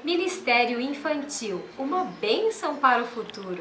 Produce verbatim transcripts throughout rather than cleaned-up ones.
Ministério Infantil, uma bênção para o futuro.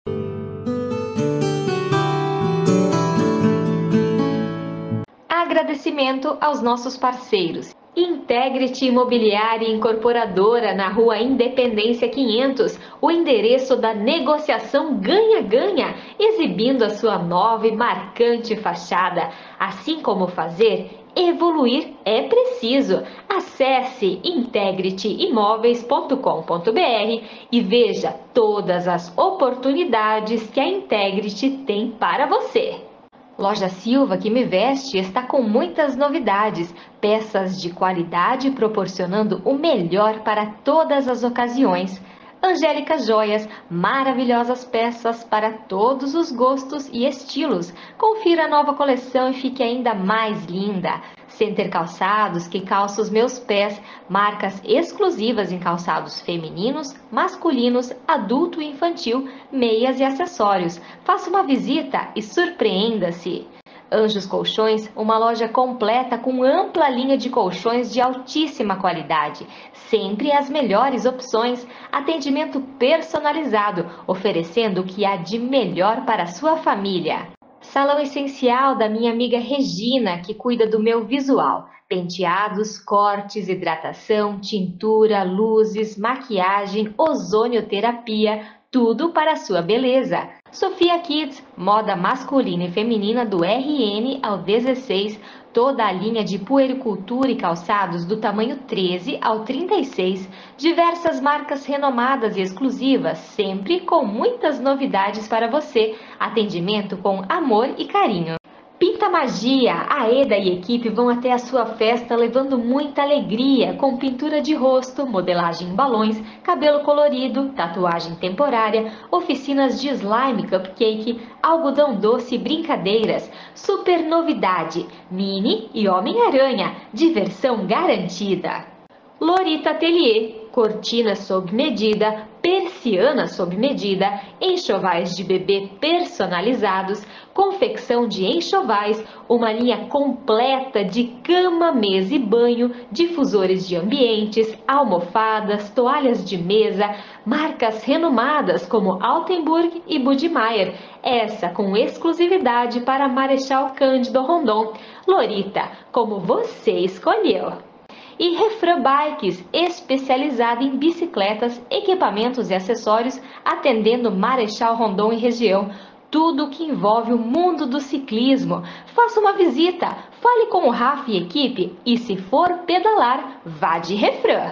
Agradecimento aos nossos parceiros. Integrity Imobiliária Incorporadora, na Rua Independência quinhentos, o endereço da negociação ganha-ganha, exibindo a sua nova e marcante fachada. Assim como fazer, evoluir é preciso. Acesse integrity imóveis ponto com ponto br e veja todas as oportunidades que a Integrity tem para você. Loja Silva que me veste está com muitas novidades, peças de qualidade proporcionando o melhor para todas as ocasiões. Angélica Joias, maravilhosas peças para todos os gostos e estilos. Confira a nova coleção e fique ainda mais linda. Center Calçados, que calça os meus pés, marcas exclusivas em calçados femininos, masculinos, adulto e infantil, meias e acessórios. Faça uma visita e surpreenda-se. Anjos Colchões, uma loja completa com ampla linha de colchões de altíssima qualidade. Sempre as melhores opções, atendimento personalizado, oferecendo o que há de melhor para a sua família. Salão Essencial da minha amiga Regina, que cuida do meu visual. Penteados, cortes, hidratação, tintura, luzes, maquiagem, ozonioterapia, tudo para a sua beleza. Sofia Kids, moda masculina e feminina do R N ao dezesseis, toda a linha de puericultura e calçados do tamanho treze ao trinta e seis, diversas marcas renomadas e exclusivas, sempre com muitas novidades para você, atendimento com amor e carinho. Pinta Magia, a Eda e equipe vão até a sua festa levando muita alegria, com pintura de rosto, modelagem em balões, cabelo colorido, tatuagem temporária, oficinas de slime cupcake, algodão doce e brincadeiras. Super novidade, Mini e Homem-Aranha, diversão garantida. Lorita Atelier, cortinas sob medida, persianas sob medida, enxovais de bebê personalizados, confecção de enxovais, uma linha completa de cama, mesa e banho, difusores de ambientes, almofadas, toalhas de mesa, marcas renomadas como Altenburg e Budmeier, essa com exclusividade para Marechal Cândido Rondon. Lorita, como você escolheu! E Refran Bikes, especializada em bicicletas, equipamentos e acessórios, atendendo Marechal Rondon e região. Tudo que envolve o mundo do ciclismo. Faça uma visita, fale com o Rafa e equipe e, se for pedalar, vá de Refran.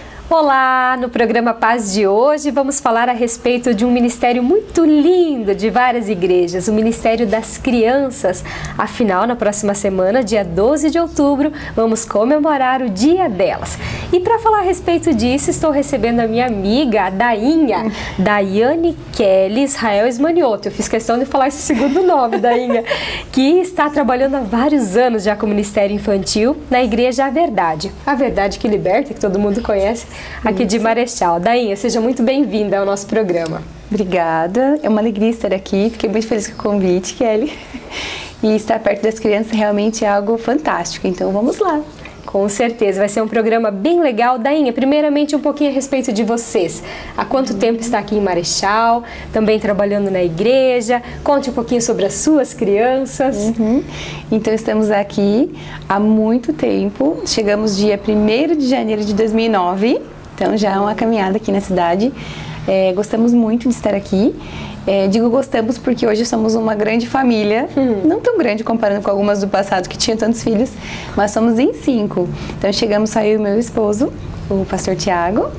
Olá! No programa Paz de hoje vamos falar a respeito de um ministério muito lindo de várias igrejas, o Ministério das Crianças. Afinal, na próxima semana, dia doze de outubro, vamos comemorar o Dia delas. E para falar a respeito disso, estou recebendo a minha amiga, a Dainha, Daiane Kelly Israel Esmanioto. Eu fiz questão de falar esse segundo nome, Dainha, que está trabalhando há vários anos já com o Ministério Infantil na Igreja A Verdade. A Verdade que Liberta, que todo mundo conhece, aqui de Marechal. Dainha, seja muito bem-vinda ao nosso programa. Obrigada, é uma alegria estar aqui, fiquei muito feliz com o convite, Kelly. E estar perto das crianças realmente é algo fantástico, então vamos lá. Com certeza, vai ser um programa bem legal. Dainha, primeiramente um pouquinho a respeito de vocês. Há quanto tempo está aqui em Marechal, também trabalhando na igreja? Conte um pouquinho sobre as suas crianças. Uhum. Então estamos aqui há muito tempo, chegamos dia primeiro de janeiro de dois mil e nove, então já é uma caminhada aqui na cidade. É, gostamos muito de estar aqui. É, digo gostamos porque hoje somos uma grande família, hum. não tão grande comparando com algumas do passado que tinham tantos filhos, mas somos em cinco. Então chegamos só eu e meu esposo, o pastor Tiago,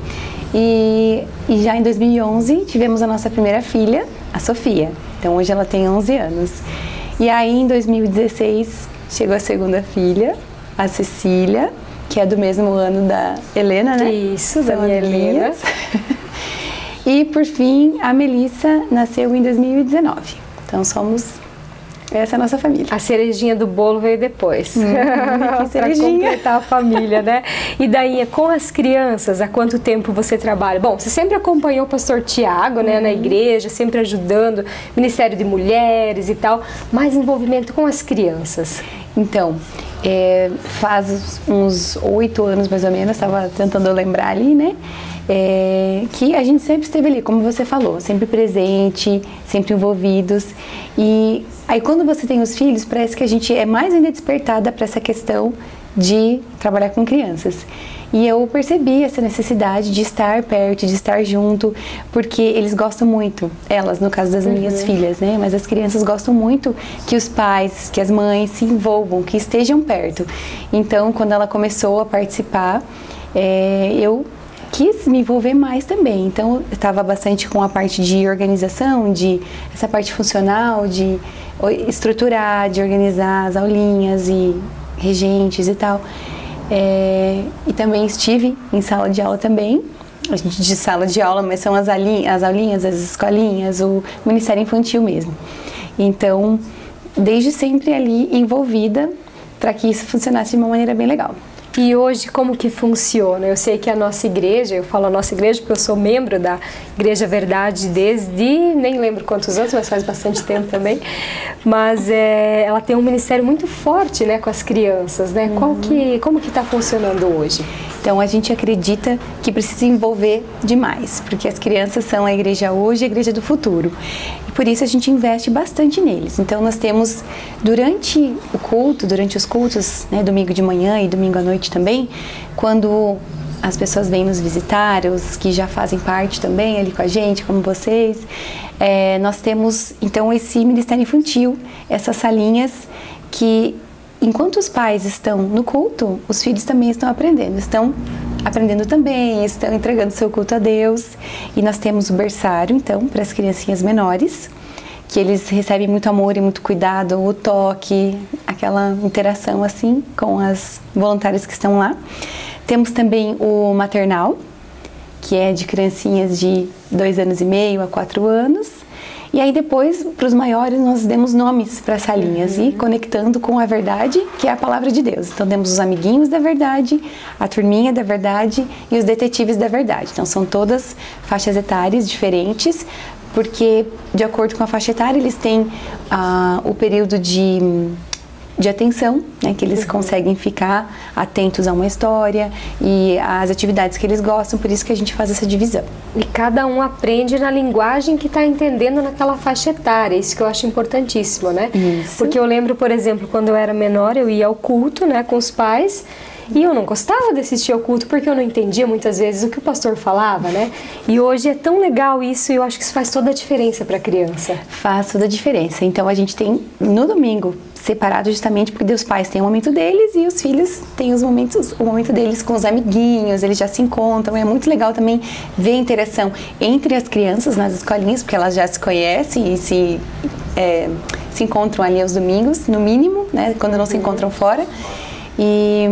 e, e já em dois mil e onze tivemos a nossa primeira filha, a Sofia. Então hoje ela tem onze anos. E aí em dois mil e dezesseis chegou a segunda filha, a Cecília, que é do mesmo ano da Helena, né? Isso, da minha Helena. E, por fim, a Melissa nasceu em dois mil e dezenove. Então, somos... Essa é a nossa família. A cerejinha do bolo veio depois. Hum, para completar a família, né? E daí, com as crianças, há quanto tempo você trabalha? Bom, você sempre acompanhou o pastor Tiago, né, uhum. na igreja, sempre ajudando, Ministério de Mulheres e tal, mais envolvimento com as crianças. Então, é, faz uns oito anos mais ou menos, estava tentando lembrar ali, né? é, que a gente sempre esteve ali, como você falou, sempre presente, sempre envolvidos. E aí quando você tem os filhos, parece que a gente é mais ainda despertada para essa questão de trabalhar com crianças. E eu percebi essa necessidade de estar perto, de estar junto, porque eles gostam muito, elas, no caso das minhas uhum. filhas, né? Mas as crianças gostam muito que os pais, que as mães se envolvam, que estejam perto. Então, quando ela começou a participar, é, eu quis me envolver mais também. Então, eu estava bastante com a parte de organização, de essa parte funcional, de estruturar, de organizar as aulinhas e regentes e tal. É, e também estive em sala de aula também, a gente diz sala de aula, mas são as, alinha, as aulinhas, as escolinhas, o Ministério Infantil mesmo. Então, desde sempre ali envolvida para que isso funcionasse de uma maneira bem legal. E hoje como que funciona? Eu sei que a nossa igreja, eu falo a nossa igreja porque eu sou membro da Igreja Verdade desde, nem lembro quantos anos, mas faz bastante tempo também, mas é, ela tem um ministério muito forte, né, com as crianças, né? Uhum. Qual que, como que está funcionando hoje? Então a gente acredita que precisa envolver demais, porque as crianças são a igreja hoje e a igreja do futuro. E por isso a gente investe bastante neles. Então nós temos, durante o culto, durante os cultos, né, domingo de manhã e domingo à noite também, quando as pessoas vêm nos visitar, os que já fazem parte também ali com a gente, como vocês, é, nós temos então esse Ministério Infantil, essas salinhas que, enquanto os pais estão no culto, os filhos também estão aprendendo, estão aprendendo também, estão entregando seu culto a Deus. E nós temos o berçário, então, para as criancinhas menores, que eles recebem muito amor e muito cuidado, o toque, aquela interação assim com as voluntárias que estão lá. Temos também o maternal, que é de criancinhas de dois anos e meio a quatro anos. E aí depois, para os maiores, nós demos nomes para as salinhas uhum. e conectando com a verdade, que é a palavra de Deus. Então temos os amiguinhos da verdade, a turminha da verdade e os detetives da verdade. Então são todas faixas etárias diferentes, porque de acordo com a faixa etária eles têm ah, o período de... de atenção, né, que eles uhum. conseguem ficar atentos a uma história e às atividades que eles gostam, por isso que a gente faz essa divisão. E cada um aprende na linguagem que está entendendo naquela faixa etária, isso que eu acho importantíssimo, né? Isso. Porque eu lembro, por exemplo, quando eu era menor, eu ia ao culto, né, com os pais, e eu não gostava de assistir ao culto porque eu não entendia muitas vezes o que o pastor falava, né? E hoje é tão legal isso e eu acho que isso faz toda a diferença para a criança. Faz toda a diferença. Então a gente tem no domingo separado justamente porque os pais têm o momento deles e os filhos têm os momentos, o momento deles com os amiguinhos, eles já se encontram. É muito legal também ver a interação entre as crianças nas escolinhas, porque elas já se conhecem e se, é, se encontram ali aos domingos, no mínimo, né? Quando não se encontram fora. E...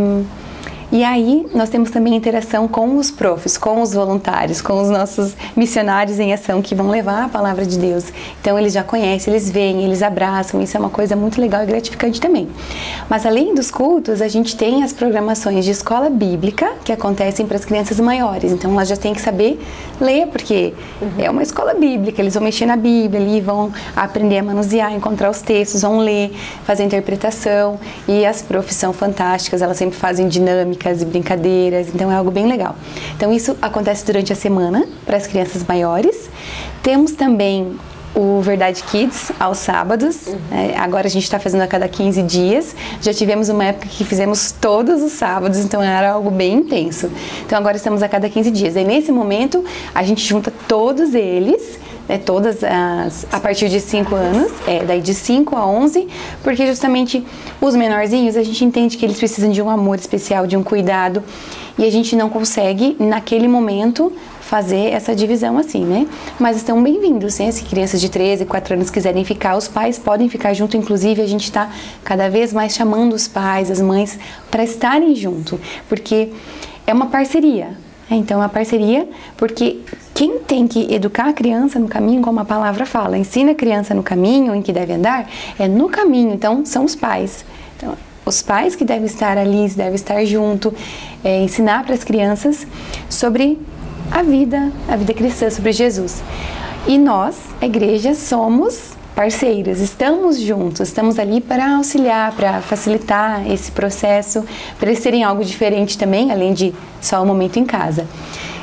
E aí nós temos também interação com os profs, com os voluntários, com os nossos missionários em ação que vão levar a palavra de Deus. Então eles já conhecem, eles veem, eles abraçam, isso é uma coisa muito legal e gratificante também. Mas além dos cultos, a gente tem as programações de escola bíblica que acontecem para as crianças maiores. Então elas já têm que saber ler, porque uhum. é uma escola bíblica, eles vão mexer na Bíblia ali, vão aprender a manusear, encontrar os textos, vão ler, fazer interpretação. E as profs são fantásticas, elas sempre fazem dinâmica e brincadeiras, então é algo bem legal. Então isso acontece durante a semana para as crianças maiores. Temos também o Verdade Kids aos sábados, uhum. é, agora a gente está fazendo a cada quinze dias, já tivemos uma época que fizemos todos os sábados, então era algo bem intenso. Então agora estamos a cada quinze dias, e nesse momento a gente junta todos eles, né, todas as, a partir de cinco anos, é, daí de cinco a onze, porque justamente os menorzinhos a gente entende que eles precisam de um amor especial, de um cuidado, e a gente não consegue naquele momento fazer essa divisão assim, né? Mas estão bem-vindos, né? Se crianças de treze, quatro anos quiserem ficar, os pais podem ficar junto, inclusive a gente está cada vez mais chamando os pais, as mães, para estarem junto, porque é uma parceria. Então, é uma parceria, porque quem tem que educar a criança no caminho, como a palavra fala, ensina a criança no caminho em que deve andar, é no caminho, então são os pais. Então, os pais que devem estar ali, devem estar junto, é, ensinar para as crianças sobre a vida, a vida cristã, sobre Jesus. E nós, a igreja, somos parceiros, estamos juntos, estamos ali para auxiliar, para facilitar esse processo, para eles terem algo diferente também, além de só o momento em casa.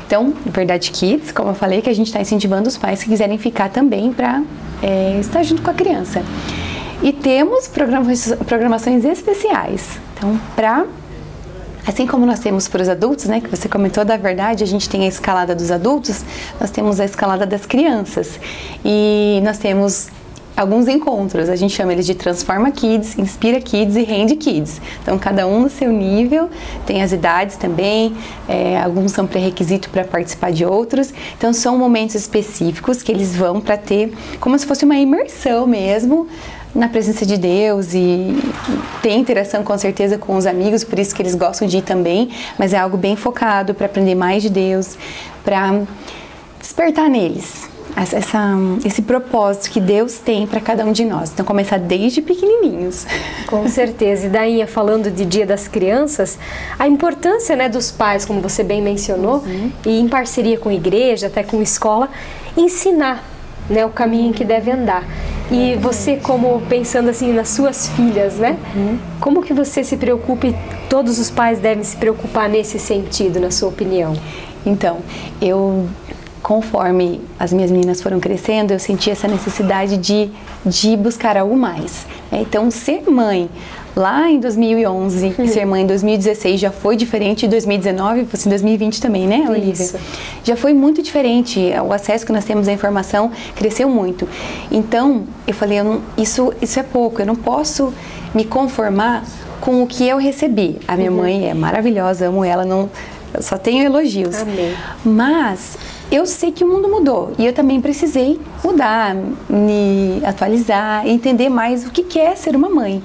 Então, Verdade Kids, como eu falei, que a gente está incentivando os pais que quiserem ficar também para é, estar junto com a criança. E temos programações especiais. Então, para... Assim como nós temos para os adultos, né, que você comentou da verdade, a gente tem a escalada dos adultos, nós temos a escalada das crianças. E nós temos alguns encontros, a gente chama eles de Transforma Kids, Inspira Kids e Rende Kids. Então, cada um no seu nível, tem as idades também, é, alguns são pré-requisito para participar de outros. Então, são momentos específicos que eles vão para ter, como se fosse uma imersão mesmo, na presença de Deus, e tem interação com certeza com os amigos, por isso que eles gostam de ir também, mas é algo bem focado para aprender mais de Deus, para despertar neles essa, esse propósito que Deus tem para cada um de nós. Então, começar desde pequenininhos. Com certeza. E Dainha, falando de Dia das Crianças, a importância, né, dos pais, como você bem mencionou, uhum. e em parceria com a igreja, até com a escola, ensinar, né, o caminho em que deve andar. E você, como pensando assim nas suas filhas, né? Uhum. Como que você se preocupa, e todos os pais devem se preocupar nesse sentido, na sua opinião? Então, eu, conforme as minhas meninas foram crescendo, eu senti essa necessidade de, de buscar algo mais. Né? Então, ser mãe lá em dois mil e onze, uhum. ser mãe em dois mil e dezesseis já foi diferente, em dois mil e dezenove, fosse em dois mil e vinte também, né, Olivia? Isso. Já foi muito diferente, o acesso que nós temos à informação cresceu muito. Então, eu falei, eu não, isso, isso é pouco, eu não posso me conformar com o que eu recebi. A minha uhum. mãe é maravilhosa, amo ela, não, eu só tenho elogios. Amém. Mas eu sei que o mundo mudou e eu também precisei mudar, me atualizar, entender mais o que é ser uma mãe.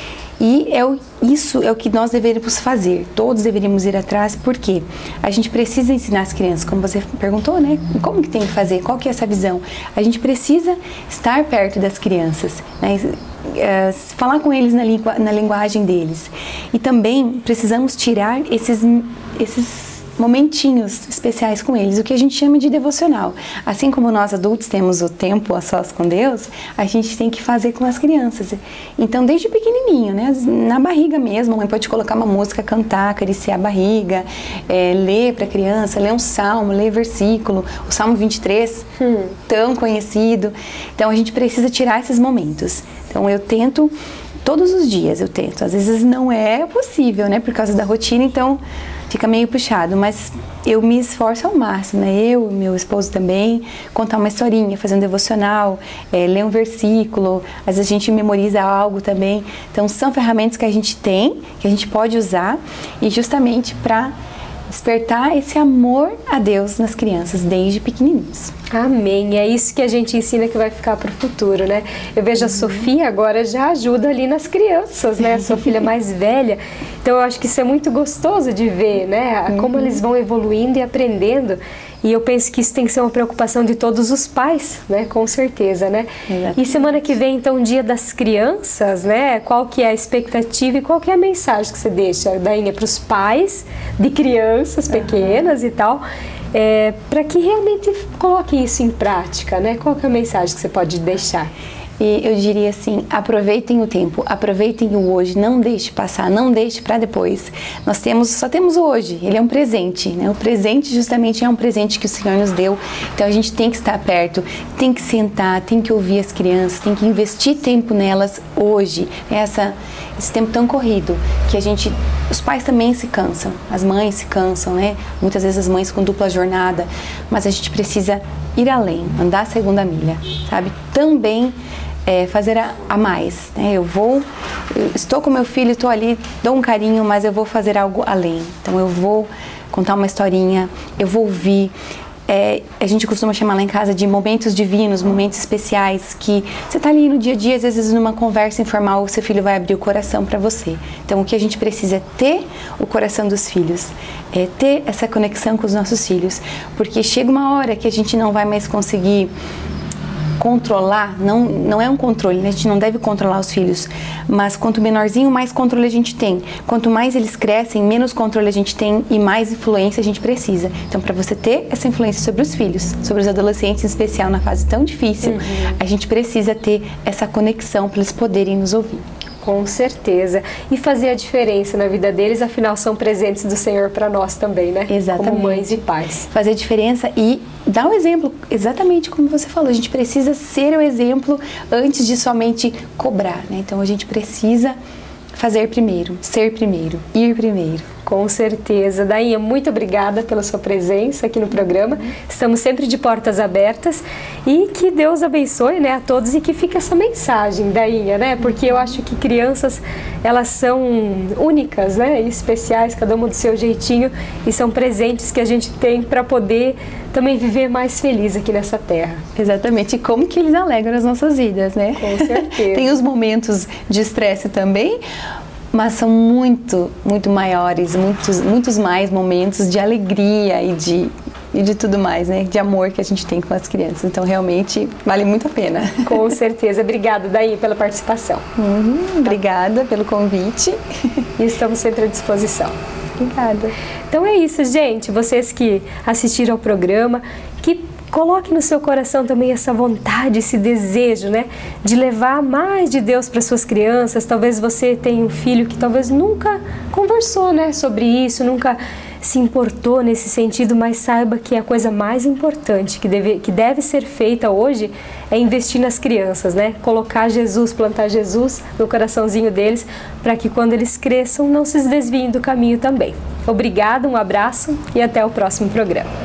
E é o, isso é o que nós deveríamos fazer, todos deveríamos ir atrás, porque a gente precisa ensinar as crianças, como você perguntou, né? Como que tem que fazer? Qual que é essa visão? A gente precisa estar perto das crianças, né? É, falar com eles na, lingu, na linguagem deles. E também precisamos tirar esses, esses momentinhos especiais com eles, o que a gente chama de devocional. Assim como nós adultos temos o tempo a sós com Deus, a gente tem que fazer com as crianças. Então, desde pequenininho, né, na barriga mesmo, a mãe pode colocar uma música, cantar, acariciar a barriga, é, ler para a criança, ler um salmo, ler versículo, o Salmo vinte e três, hum, tão conhecido. Então, a gente precisa tirar esses momentos. Então, eu tento, todos os dias eu tento, às vezes não é possível, né, por causa da rotina, então fica meio puxado, mas eu me esforço ao máximo, né? Eu, meu esposo também, contar uma historinha, fazer um devocional, é, ler um versículo, às vezes a gente memoriza algo também. Então, são ferramentas que a gente tem, que a gente pode usar, e justamente para despertar esse amor a Deus nas crianças, desde pequenininhos. Amém. É isso que a gente ensina que vai ficar para o futuro, né? Eu vejo a Sofia agora já ajuda ali nas crianças, né? A sua filha mais velha. Então, eu acho que isso é muito gostoso de ver, né? Como eles vão evoluindo e aprendendo. E eu penso que isso tem que ser uma preocupação de todos os pais, né? Com certeza, né? Exatamente. E semana que vem, então, Dia das Crianças, né? Qual que é a expectativa e qual que é a mensagem que você deixa, Dainha, para os pais de crianças pequenas uhum. e tal, é, para que realmente coloque isso em prática, né? Qual que é a mensagem que você pode deixar? E eu diria assim, aproveitem o tempo, aproveitem o hoje, não deixe passar, não deixe para depois. Nós temos, só temos o hoje, ele é um presente, né? O presente justamente é um presente que o Senhor nos deu, então a gente tem que estar perto, tem que sentar, tem que ouvir as crianças, tem que investir tempo nelas hoje, essa, esse tempo tão corrido, que a gente, os pais também se cansam, as mães se cansam, né? Muitas vezes as mães com dupla jornada, mas a gente precisa ir além, andar a segunda milha, sabe? Também é, fazer a, a mais, né? Eu vou, eu estou com meu filho, estou ali, dou um carinho, mas eu vou fazer algo além. Então eu vou contar uma historinha, eu vou ouvir. É, a gente costuma chamar lá em casa de momentos divinos, momentos especiais, que você está ali no dia a dia, às vezes numa conversa informal, o seu filho vai abrir o coração para você. Então o que a gente precisa é ter o coração dos filhos, é ter essa conexão com os nossos filhos, porque chega uma hora que a gente não vai mais conseguir controlar, não, não é um controle, né? A gente não deve controlar os filhos, mas quanto menorzinho, mais controle a gente tem. Quanto mais eles crescem, menos controle a gente tem e mais influência a gente precisa. Então, para você ter essa influência sobre os filhos, sobre os adolescentes em especial, na fase tão difícil, uhum. a gente precisa ter essa conexão para eles poderem nos ouvir. Com certeza. E fazer a diferença na vida deles, afinal são presentes do Senhor para nós também, né? Exatamente. Como mães e pais. Fazer a diferença e dar o exemplo, exatamente como você falou. A gente precisa ser o exemplo antes de somente cobrar, né? Então a gente precisa fazer primeiro, ser primeiro, ir primeiro. Com certeza. Dainha, muito obrigada pela sua presença aqui no programa. Estamos sempre de portas abertas e que Deus abençoe, né, a todos e que fique essa mensagem, Dainha, né? Porque eu acho que crianças, elas são únicas, né, e especiais, cada uma do seu jeitinho, e são presentes que a gente tem para poder também viver mais feliz aqui nessa terra. Exatamente. E como que eles alegram as nossas vidas, né? Com certeza. Tem os momentos de estresse também, mas são muito, muito maiores, muitos, muitos mais momentos de alegria e de, e de tudo mais, né? De amor que a gente tem com as crianças. Então, realmente, vale muito a pena. Com certeza. Obrigada, Daí, pela participação. Uhum, obrigada pelo convite. E estamos sempre à disposição. Obrigada. Então é isso, gente. Vocês que assistiram ao programa, que coloque no seu coração também essa vontade, esse desejo, né, de levar mais de Deus para suas crianças. Talvez você tenha um filho que talvez nunca conversou, né, sobre isso, nunca se importou nesse sentido, mas saiba que a coisa mais importante que deve, que deve ser feita hoje é investir nas crianças, né? Colocar Jesus, plantar Jesus no coraçãozinho deles, para que quando eles cresçam não se desviem do caminho também. Obrigada, um abraço e até o próximo programa.